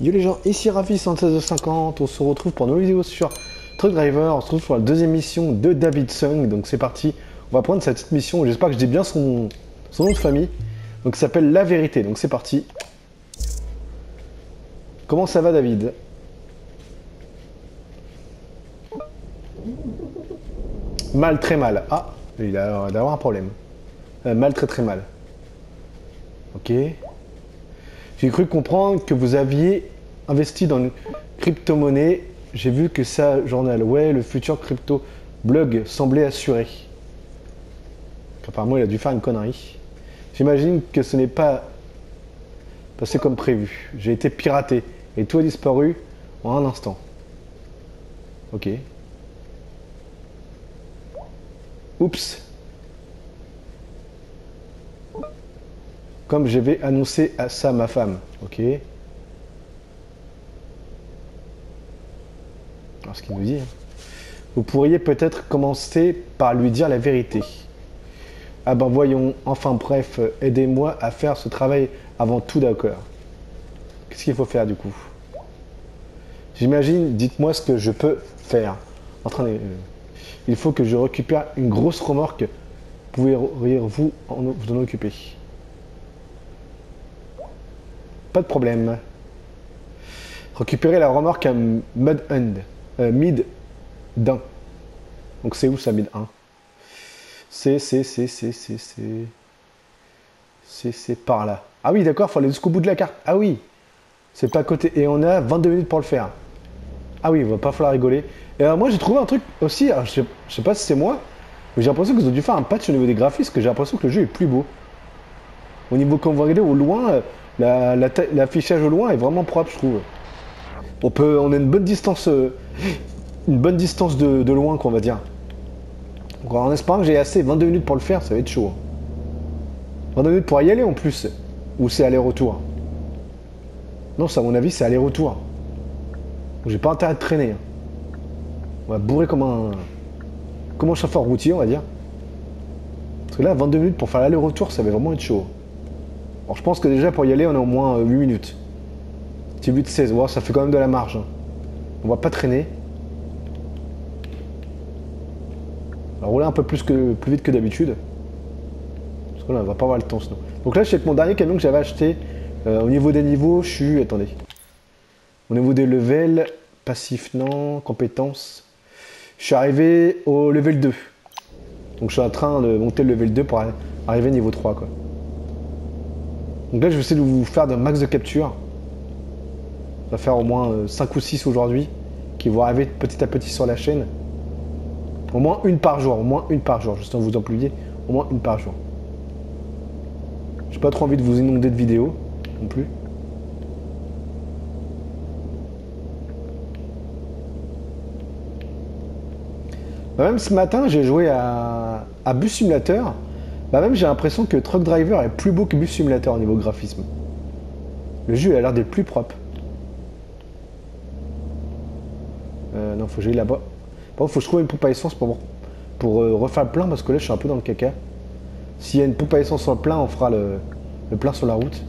Yo les gens, ici Rafi 11650, on se retrouve pour une nouvelle vidéo sur Truck Driver, on se retrouve pour la deuxième mission de David Sung, donc c'est parti, on va prendre cette petite mission, j'espère que je dis bien son nom de famille, donc ça s'appelle La Vérité, donc c'est parti. Comment ça va David? Mal, très mal, ah, il a l'air d'avoir un problème, mal, très très mal, ok. J'ai cru comprendre que vous aviez investi dans une crypto-monnaie. J'ai vu que ça, journal. Ouais, le futur crypto-blog semblait assuré. Apparemment, il a dû faire une connerie. J'imagine que ce n'est pas passé comme prévu. J'ai été piraté et tout a disparu en un instant. Ok. Oups. Comme j'avais annoncé à ça à ma femme. Ok. Alors ce qu'il nous dit. Vous pourriez peut-être commencer par lui dire la vérité. Ah ben voyons. Enfin bref, aidez-moi à faire ce travail avant tout, d'accord. Qu'est-ce qu'il faut faire du coup? J'imagine, dites-moi ce que je peux faire. Il faut que je récupère une grosse remorque. Pourriez-vous vous en occuper? Pas de problème. Récupérer la remorque à Mid 1. Donc c'est où ça, Mid 1? C'est par là. Ah oui, d'accord, faut aller jusqu'au bout de la carte. Ah oui, c'est pas à côté. Et on a 22 minutes pour le faire. Ah oui, il va pas falloir rigoler. Et moi, j'ai trouvé un truc aussi. Alors, je sais pas si c'est moi, mais j'ai l'impression qu'ils ont dû faire un patch au niveau des graphismes, parce que j'ai l'impression que le jeu est plus beau. Au niveau, quand vous regardez au loin, l'affichage au loin est vraiment propre, je trouve. On a une bonne distance, de loin, qu'on va dire. Donc, en espérant que j'ai assez 22 minutes pour le faire, ça va être chaud. 22 minutes pour y aller en plus, ou c'est aller-retour? Non, ça, à mon avis, c'est aller-retour. J'ai pas intérêt de traîner. On va bourrer comme un chauffeur routier, on va dire. Parce que là, 22 minutes pour faire l'aller-retour, ça va vraiment être chaud. Alors je pense que déjà pour y aller, on a au moins 8 minutes. Petit but de 16, wow, ça fait quand même de la marge. On va pas traîner. On va rouler un peu plus vite que d'habitude. Parce que là, on va pas avoir le temps sinon. Donc là, je sais que mon dernier camion que j'avais acheté, au niveau des niveaux, je suis... Attendez. Au niveau des levels, passif non, compétences. Je suis arrivé au level 2. Donc je suis en train de monter le level 2 pour arriver au niveau 3, quoi. Donc là, je vais essayer de vous faire un max de capture. Ça va faire au moins 5 ou 6 aujourd'hui, qui vont arriver petit à petit sur la chaîne. Au moins une par jour, juste en vous employer, au moins une par jour. J'ai pas trop envie de vous inonder de vidéos, non plus. Bah même ce matin, j'ai joué à Bus Simulator. Bah même j'ai l'impression que Truck Driver est plus beau que Bus Simulator au niveau graphisme. Le jeu a l'air d'être plus propre. Non, faut que j'aille là-bas. Bon, faut que je trouve une pompe à essence pour refaire le plein parce que là je suis un peu dans le caca. S'il y a une pompe à essence sur le plein, on fera le plein sur la route.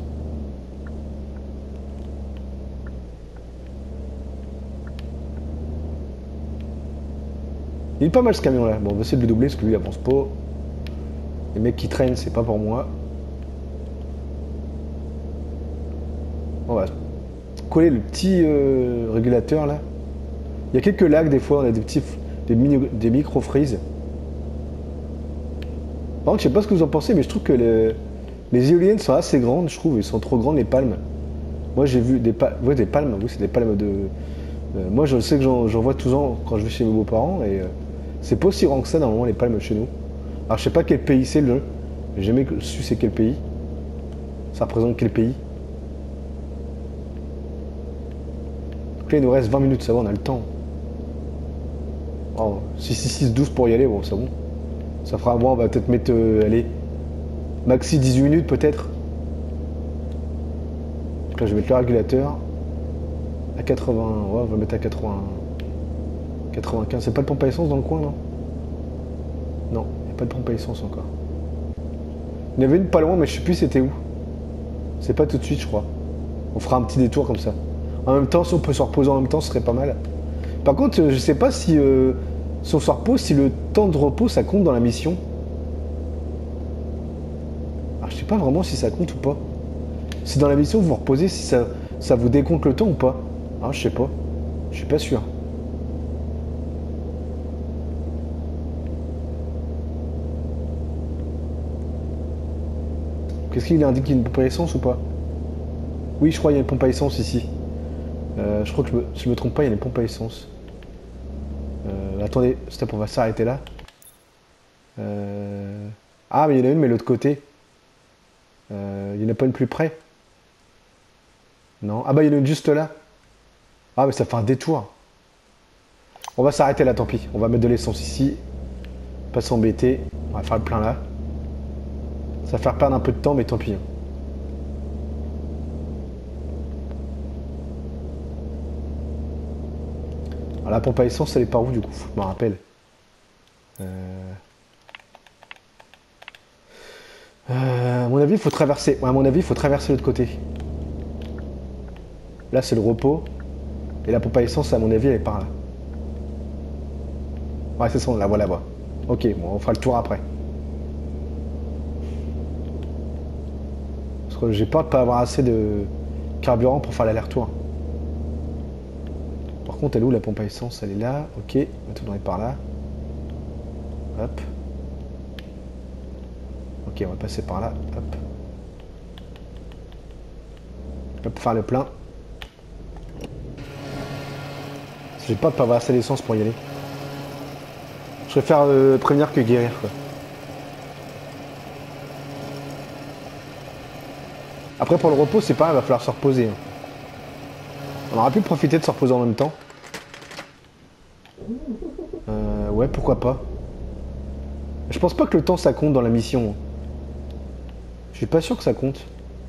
Il est pas mal ce camion là. Bon, on va essayer de le doubler parce que lui il avance pas. Les mecs qui traînent, c'est pas pour moi. On va coller le petit régulateur là. Il y a quelques lags des fois, on a des micro-freezes. Par contre, je sais pas ce que vous en pensez, mais je trouve que les éoliennes sont assez grandes, je trouve. Ils sont trop grandes les palmes. Moi j'ai vu des palmes, ouais, des palmes, oui, c'est des palmes de... moi je sais que j'en vois tous les ans quand je vais chez mes beaux-parents et c'est pas aussi grand que ça normalement les palmes chez nous. Alors je sais pas quel pays c'est le jeu, j'ai jamais su c'est quel pays. Ça représente quel pays. Donc là il nous reste 20 minutes, ça va, on a le temps. Oh, 6-6-6-12 pour y aller, bon c'est bon. Ça fera, bon on va peut-être mettre, allez, maxi 18 minutes peut-être. Donc là je vais mettre le régulateur à 80, ouais on va mettre à 80, 95, c'est pas de pompe à essence dans le coin non? Non, il n'y a pas de pompe à essence encore. Il y en avait une pas loin mais je sais plus c'était où. C'est pas tout de suite je crois. On fera un petit détour comme ça. En même temps, si on peut se reposer en même temps, ce serait pas mal. Par contre, je sais pas si on se repose, si le temps de repos, ça compte dans la mission. Ah, je sais pas vraiment si ça compte ou pas. Si dans la mission, vous vous reposez, si ça vous décompte le temps ou pas. Ah, je sais pas. Je suis pas sûr. Qu'est-ce qu'il indique qu'il y a une pompe à essence ou pas? Oui, je crois qu'il y a une pompe à essence ici. Je crois que si je me trompe pas, il y a une pompe à essence. Attendez, stop, on va s'arrêter là. Ah, mais il y en a une, mais de l'autre côté. Il n'y en a pas une plus près? Non. Ah bah il y en a une juste là. Ah mais ça fait un détour. On va s'arrêter là, tant pis. On va mettre de l'essence ici. Pas s'embêter. On va faire le plein là. Ça va faire perdre un peu de temps, mais tant pis. Alors, la pompe à essence, elle est par où du coup? Je me rappelle. À mon avis, il faut traverser. Ouais, à mon avis, il faut traverser l'autre côté. Là, c'est le repos. Et la pompe à essence, à mon avis, elle est par là. Ouais, c'est ça, on la voit là-bas. Ok, bon, on fera le tour après. Parce que j'ai peur de pas avoir assez de carburant pour faire l'aller-retour. Par contre, elle est où la pompe à essence? Elle est là. Ok, on va tourner par là. Hop. Ok, on va passer par là. Hop. Hop, faire le plein. J'ai peur de pas avoir assez d'essence pour y aller. Je préfère prévenir que guérir, quoi. Après, pour le repos, c'est pas grave, il va falloir se reposer. Hein. On aura pu profiter de se reposer en même temps. Ouais, pourquoi pas. Je pense pas que le temps, ça compte dans la mission. Je suis pas sûr que ça compte.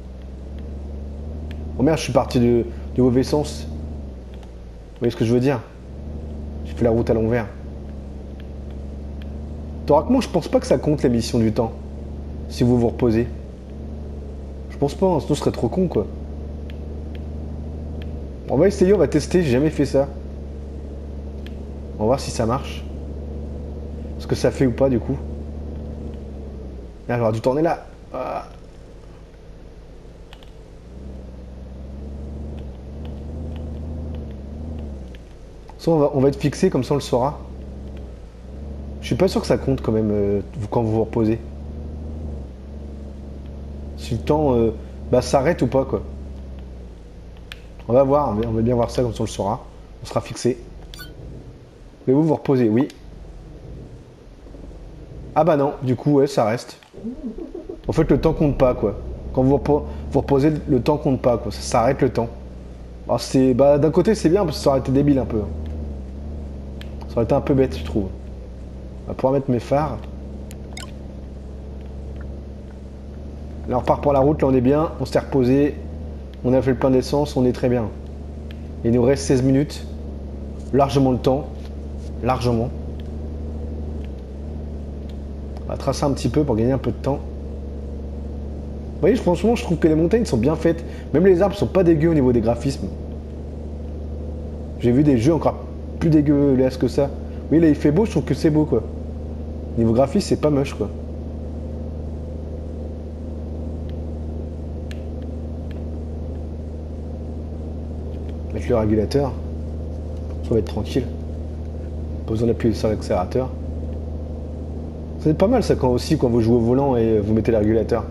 Oh merde, je suis parti du mauvais sens. Vous voyez ce que je veux dire? J'ai fait la route à l'envers. Théoriquement, je pense pas que ça compte la mission du temps. Si vous vous reposez. Je pense pas, hein, sinon ce serait trop con, quoi. On va essayer, on va tester, j'ai jamais fait ça. On va voir si ça marche. Ce que ça fait ou pas, du coup. Là, j'aurais dû tourner là. Ah. Ça, on va être fixé, comme ça on le saura. Je suis pas sûr que ça compte quand même quand vous vous reposez. Si le temps s'arrête ou pas, quoi. On va voir, on va bien voir ça, comme ça on le saura. On sera fixé. Mais vous vous reposez, oui. Ah bah non, du coup, ouais, ça reste. En fait, le temps compte pas, quoi. Quand vous reposez, le temps compte pas, quoi. Ça s'arrête le temps. Alors c'est, bah d'un côté c'est bien parce que ça aurait été débile un peu. Ça aurait été un peu bête, je trouve. On va pouvoir mettre mes phares. Là on repart pour la route, là on est bien, on s'est reposé. On a fait le plein d'essence, on est très bien. Il nous reste 16 minutes. Largement le temps. Largement. On va tracer un petit peu pour gagner un peu de temps. Vous voyez, franchement, je trouve que les montagnes sont bien faites. Même les arbres sont pas dégueux au niveau des graphismes. J'ai vu des jeux encore plus dégueulasses que ça. Oui, là il fait beau, je trouve que c'est beau, quoi. Niveau graphisme, c'est pas moche, quoi. Avec le régulateur, ça va être tranquille. Pas besoin d'appuyer sur l'accélérateur. C'est pas mal ça quand vous jouez au volant et vous mettez le régulateur.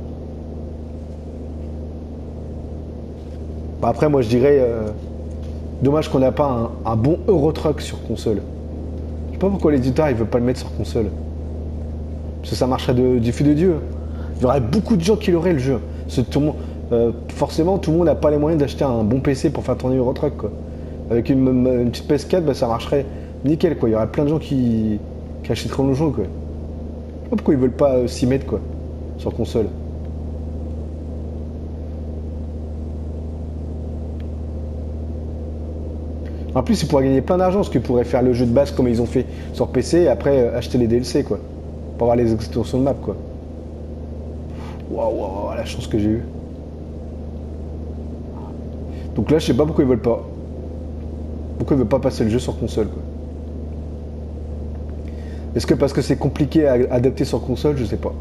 Bah après moi je dirais dommage qu'on n'a pas un bon Euro Truck sur console. Je sais pas pourquoi l'éditeur il veut pas le mettre sur console. Parce que ça marcherait du feu de Dieu. Il y aurait beaucoup de gens qui l'auraient le jeu. Forcément tout le monde n'a pas les moyens d'acheter un bon PC pour faire tourner Euro Truck, quoi. Avec une petite PS4 bah, ça marcherait nickel, quoi. Il y aurait plein de gens qui achèteraient le jeu, quoi. Je sais pas pourquoi ils veulent pas s'y mettre, quoi, sur console. En plus, ils pourraient gagner plein d'argent parce qu'ils pourraient faire le jeu de base comme ils ont fait sur PC et après acheter les DLC, quoi. Pour avoir les extensions de map, quoi. Waouh, la chance que j'ai eue. Donc là, je sais pas pourquoi ils veulent pas. Pourquoi ils veulent pas passer le jeu sur console, quoi. Est-ce que parce que c'est compliqué à adapter sur console? Je sais pas.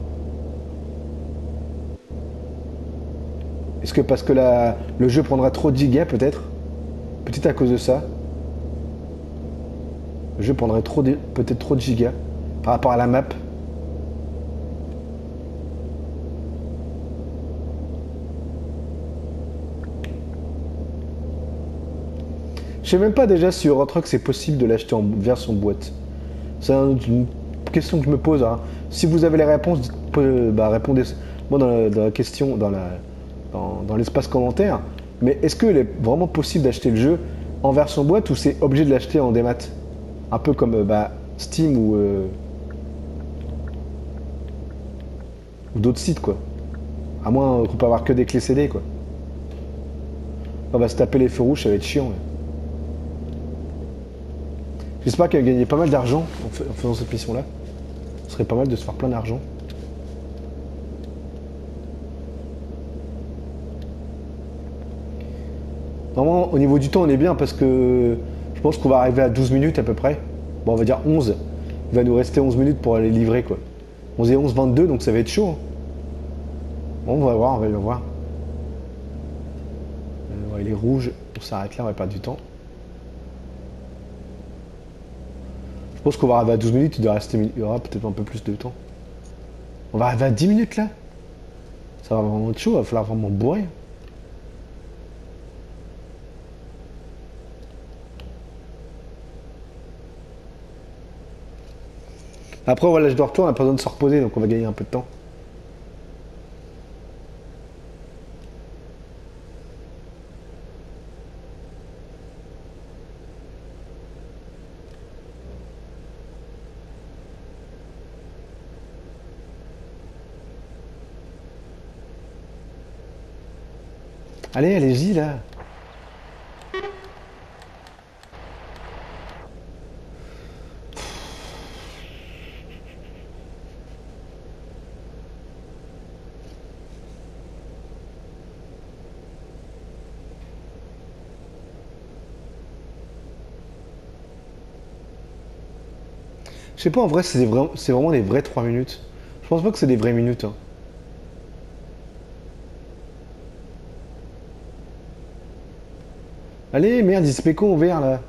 Est-ce que parce que le jeu prendra trop de gigas, peut-être? Peut-être à cause de ça. Le jeu prendrait peut-être trop de gigas par rapport à la map. Je sais même pas déjà si Euro Truck c'est possible de l'acheter en version boîte. C'est une question que je me pose, hein. Si vous avez les réponses, répondez moi dans la question, dans l'espace commentaire. Mais est-ce qu'il est vraiment possible d'acheter le jeu en version boîte ou c'est obligé de l'acheter en démat? Un peu comme Steam ou d'autres sites, quoi. À moins qu'on peut avoir que des clés CD, quoi. On va se taper les feux rouges, ça va être chiant. Ouais. J'espère qu'elle va gagner pas mal d'argent en faisant cette mission-là. Ce serait pas mal de se faire plein d'argent. Normalement, au niveau du temps, on est bien parce que je pense qu'on va arriver à 12 minutes à peu près. Bon, on va dire 11. Il va nous rester 11 minutes pour aller livrer, quoi. 11 et 11, 22, donc ça va être chaud. Hein. Bon, on va voir, on va voir. Ouais, il est rouge. On s'arrête là, on va perdre du temps. Je pense qu'on va arriver à 12 minutes, il y aura peut-être un peu plus de temps. On va arriver à 10 minutes là. Ça va vraiment être chaud, il va falloir vraiment bourrer. Après, voilà, je dois retourner, on n'a pas besoin de se reposer, donc on va gagner un peu de temps. Allez, allez-y là. Je sais pas, en vrai, c'est vraiment des vrais 3 minutes. Je pense pas que c'est des vraies minutes. Hein. Allez, merde, il se met con au vert là.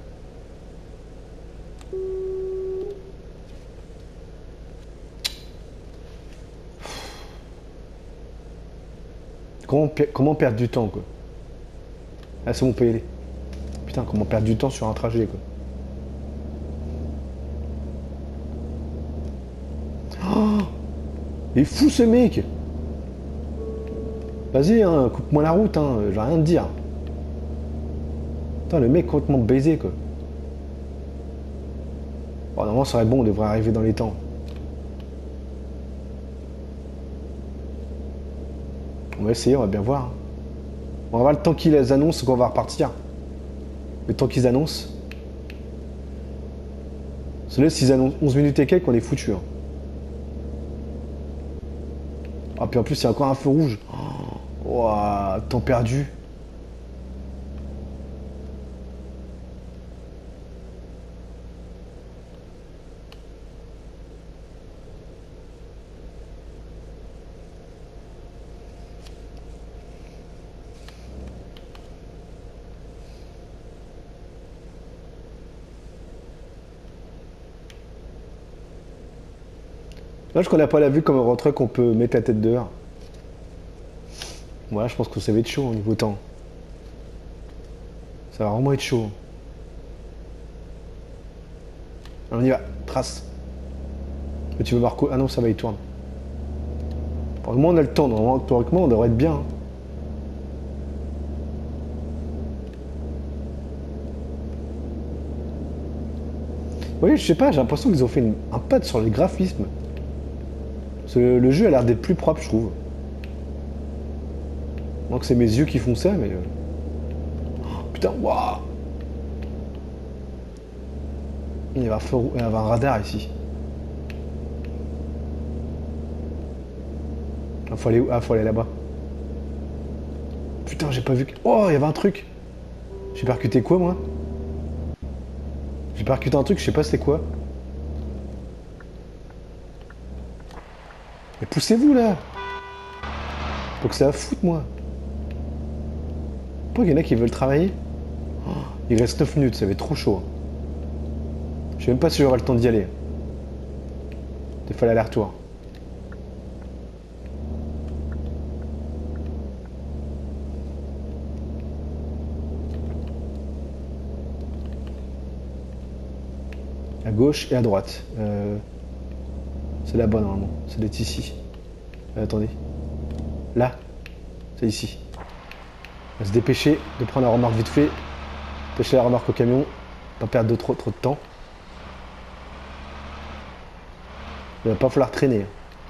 Comment perdre du temps, quoi? Ah, c'est bon, on peut y aller. Putain, comment perdre du temps sur un trajet, quoi. Oh, il est fou ce mec. Vas-y, hein, coupe-moi la route, hein, j'ai rien à te dire. Putain, le mec complètement baisé, quoi. Bon, normalement, ça serait bon, on devrait arriver dans les temps. On va essayer, on va bien voir. On va voir le temps qu'ils annoncent qu'on va repartir. Le temps qu'ils annoncent. Celui-là, s'ils annoncent 11 minutes et quelques, on est foutu. Hein. Ah, puis en plus, il y a encore un feu rouge. Oh, ouah, temps perdu. Là, je connais pas la vue comme un rentrée qu'on peut mettre la tête dehors. Voilà, je pense que ça va être chaud au niveau temps. Ça va vraiment être chaud. Alors, on y va, trace. Mais tu veux Marco? Ah non, ça va, il tourne. Pour le moment, on a le temps. Normalement, théoriquement, on devrait être bien. Hein. Oui, je sais pas, j'ai l'impression qu'ils ont fait un pad sur les graphismes. Parce que le jeu a l'air d'être plus propre, je trouve. Donc c'est mes yeux qui font ça, mais... Oh, putain, waouh. Il va y avoir un radar ici. Ah, faut aller là-bas. Putain, j'ai pas vu que... Oh, il y avait un truc. J'ai percuté quoi, moi? J'ai percuté un truc, je sais pas c'est quoi. Mais poussez-vous, là! Faut que ça va foutre, moi. Pourquoi il y en a qui veulent travailler? Oh, il reste 9 minutes, ça va être trop chaud. Je sais même pas si j'aurai le temps d'y aller. Il faut l'aller-retour. À gauche et à droite. C'est là-bas normalement. Ça doit être ici. Attendez. Là. C'est ici. On va se dépêcher de prendre la remorque vite fait. Pêcher la remorque au camion. Pas perdre trop de temps. Il va pas falloir traîner.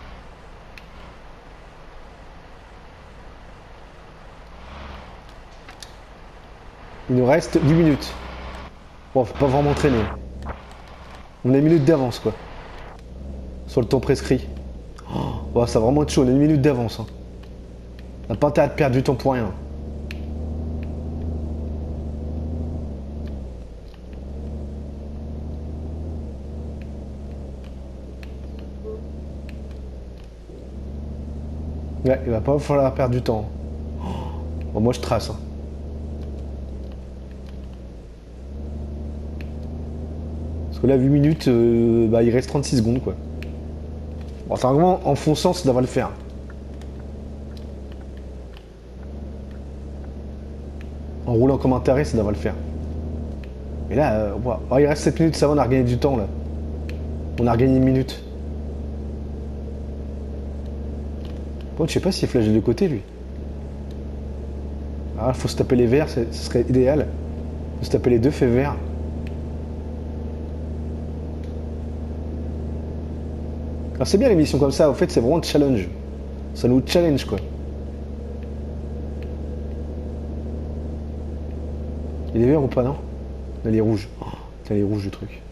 Il nous reste 10 minutes. Bon, faut pas vraiment traîner. On a une minute d'avance quoi. Sur le temps prescrit. Oh, ça va vraiment être chaud, on a une minute d'avance. Hein. On n'a pas intérêt de perdre du temps pour rien. Ouais, il va pas falloir perdre du temps. Bon, moi je trace. Hein. Parce que là, 8 minutes, bah, il reste 36 secondes quoi. Bon, c'est vraiment en fonçant, ça devrait le faire. En roulant comme un taré, ça devrait le faire. Et là, oh, il reste 7 minutes, ça va, on a regagné du temps là. On a regagné une minute. Bon, je sais pas s'il flash de côté lui. Ah, faut se taper les verts, ce serait idéal. Faut se taper les deux faits verts. Alors c'est bien les missions comme ça, en fait c'est vraiment un challenge. Ça nous challenge quoi. Il est vert ou pas non? Il est rouge. Oh, putain, il est rouge le truc.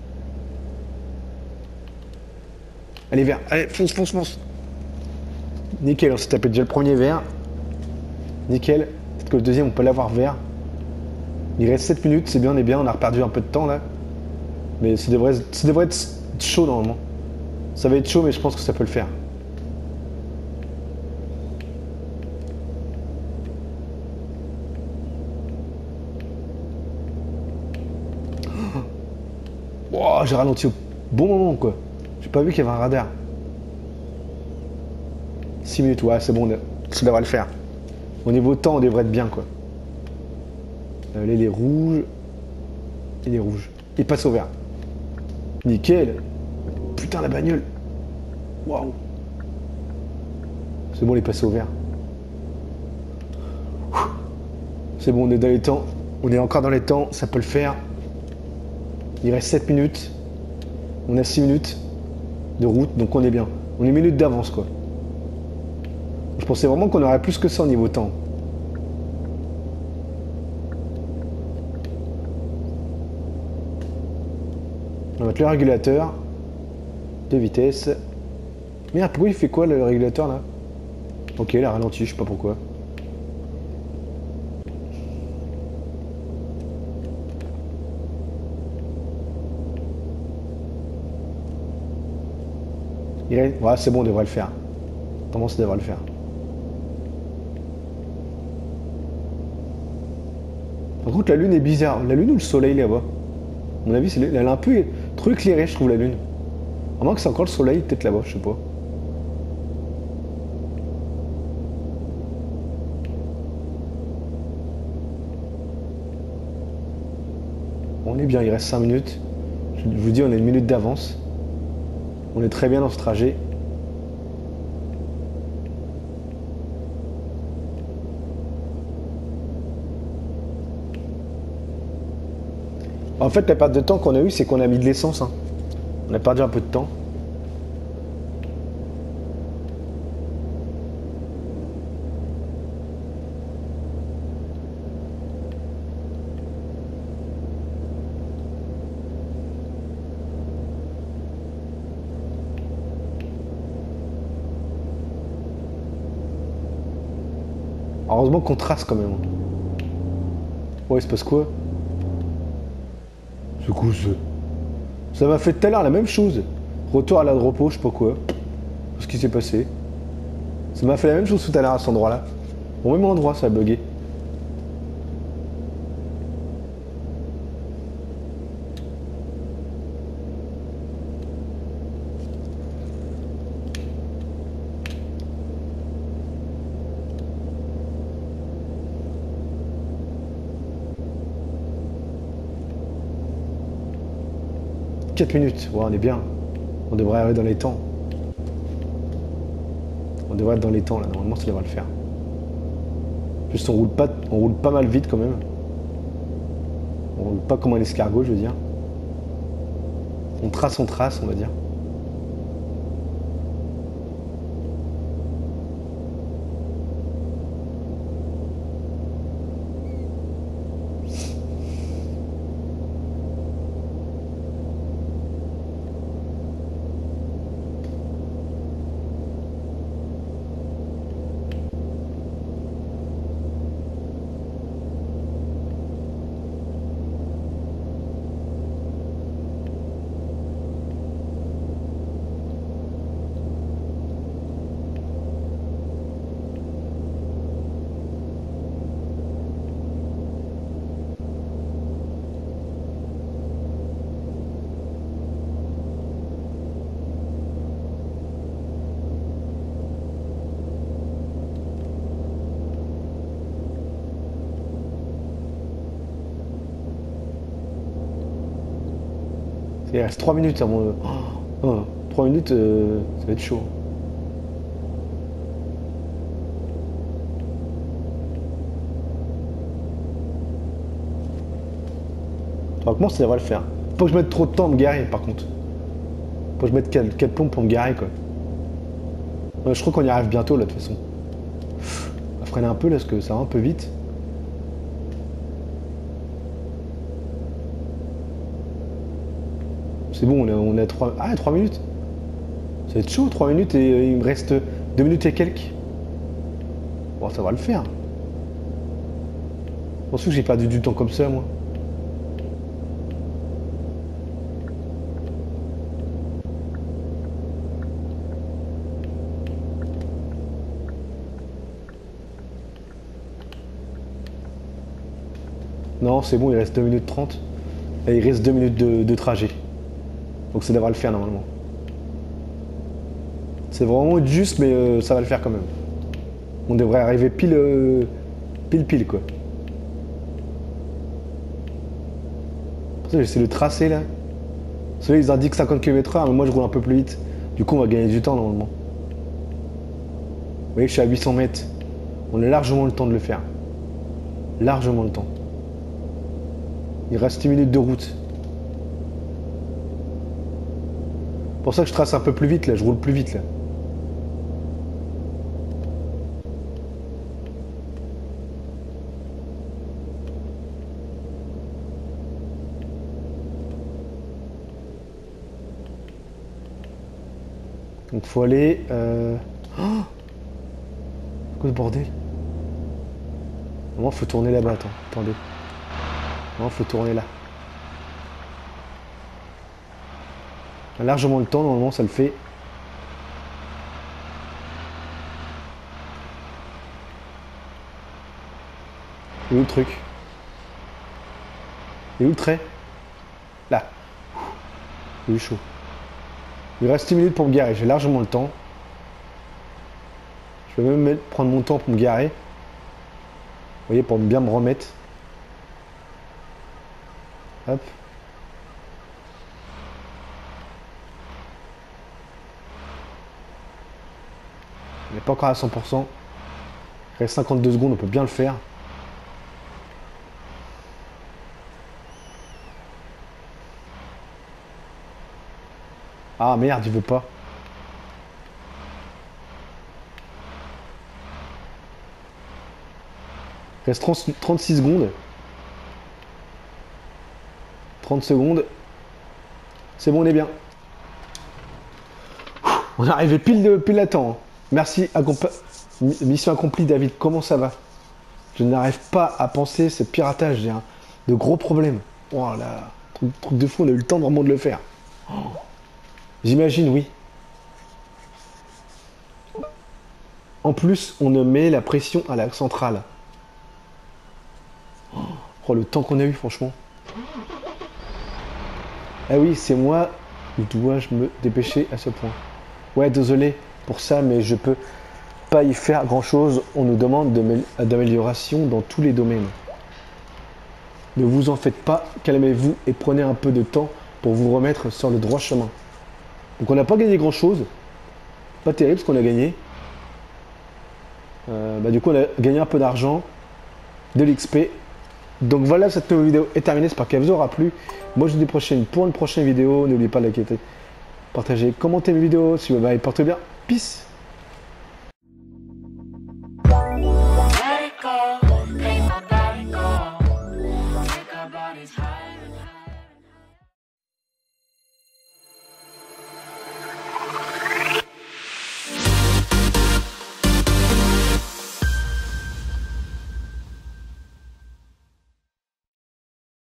Allez vert, allez fonce, fonce, fonce. Nickel, on s'est tapé déjà le premier vert. Nickel. Peut-être que le deuxième on peut l'avoir vert. Il reste 7 minutes, c'est bien, on est bien, on a perdu un peu de temps là. Mais ça devrait être chaud normalement. Ça va être chaud mais je pense que ça peut le faire. Oh, j'ai ralenti au bon moment quoi. J'ai pas vu qu'il y avait un radar. 6 minutes, ouais c'est bon, ça devrait le faire. Au niveau temps on devrait être bien quoi. Là il est rouge. Il est rouge. Il passe au vert. Nickel. Putain la bagnole. Waouh. C'est bon, il est passé au vert. C'est bon, on est dans les temps. On est encore dans les temps, ça peut le faire. Il reste 7 minutes. On a 6 minutes de route, donc on est bien. On est une minute d'avance quoi. Je pensais vraiment qu'on aurait plus que ça au niveau temps. On va mettre le régulateur de vitesse. Merde, pourquoi il fait quoi le régulateur là? Ok, il a ralenti, je sais pas pourquoi. Ouais, c'est bon, on devrait le faire. Comment ça devrait le faire? Par contre, la lune est bizarre. La lune ou le soleil là-bas? À mon avis, elle est un peu trop éclairée, je trouve, la lune. À moins que c'est encore le soleil, peut-être là-bas, je sais pas. On est bien, il reste 5 minutes. Je vous dis, on a une minute d'avance. On est très bien dans ce trajet. En fait, la perte de temps qu'on a eue, c'est qu'on a mis de l'essence. Hein. On a perdu un peu de temps. Heureusement qu'on trace quand même. Ouais, il se passe quoi? C'est quoi ça? Ça m'a fait tout à l'heure la même chose. Retour à l'adropo, je sais pas quoi. Ce qui s'est passé. Ça m'a fait la même chose tout à l'heure à cet endroit-là. Au même endroit, ça a bugué. « 4 minutes, ouais, on est bien. On devrait arriver dans les temps. On devrait être dans les temps là, normalement ça devrait le faire. Juste on roule pas mal vite quand même. On roule pas comme un escargot je veux dire. On trace, on va dire. Il reste 3 minutes à mon... Oh, 3 minutes, ça va être chaud. Comment ça devrait le faire? Faut pas que je mette trop de temps à me garer par contre. Faut que je mette quelle pompe pour me garer quoi. Je crois qu'on y arrive bientôt là de toute façon. On va freiner un peu là parce que ça va un peu vite. C'est bon, on est à 3... Ah, 3 minutes. Ça va être chaud, 3 minutes et il me reste 2 minutes et quelques. Bon, ça va le faire. Je pense que j'ai perdu du temps comme ça, moi. Non, c'est bon, il reste 2 minutes 30. Et il reste 2 minutes de trajet. Donc ça devra le faire normalement. C'est vraiment juste, mais ça va le faire quand même. On devrait arriver pile quoi. Pour ça, j'essaie de tracer là. Ceux-là, ils indiquent 50 km/h, mais moi je roule un peu plus vite. Du coup, on va gagner du temps normalement. Vous voyez que je suis à 800 mètres. On a largement le temps de le faire. Largement le temps. Il reste 10 minutes de route. C'est pour ça que je trace un peu plus vite là, je roule plus vite là. Donc faut aller... Oh, quoi ce bordel? Non, faut tourner là-bas, attendez. Non, faut tourner là. On a largement le temps, normalement ça le fait. Et où le truc? Et où le trait? Là. Il est chaud. Il reste 10 minutes pour me garer, j'ai largement le temps. Je vais même prendre mon temps pour me garer. Vous voyez, pour bien me remettre. Hop. On n'est pas encore à 100%. Il reste 52 secondes, on peut bien le faire. Ah merde, il veut pas. Il reste 36 secondes. 30 secondes. C'est bon, on est bien. On est arrivé pile à temps. Merci, mission accomplie David. Comment ça va? Je n'arrive pas à penser ce piratage. J'ai de gros problèmes. Oh là, truc de fou, on a eu le temps vraiment de le faire. Oh. J'imagine, oui. En plus, on met la pression à la centrale. Oh, le temps qu'on a eu, franchement. Ah oui, c'est moi. Dois-je me dépêcher à ce point? Ouais, désolé pour ça, mais je peux pas y faire grand-chose. On nous demande d'amélioration dans tous les domaines. Ne vous en faites pas, calmez-vous et prenez un peu de temps pour vous remettre sur le droit chemin. Donc on n'a pas gagné grand-chose. Pas terrible ce qu'on a gagné. Du coup, on a gagné un peu d'argent, de l'XP. Donc voilà, cette nouvelle vidéo est terminée. J'espère qu'elle vous aura plu. Moi, je vous dis prochaine pour une prochaine vidéo. N'oubliez pas de liker, partager, commenter mes vidéos. Si vous m'avez porté bien. Peace.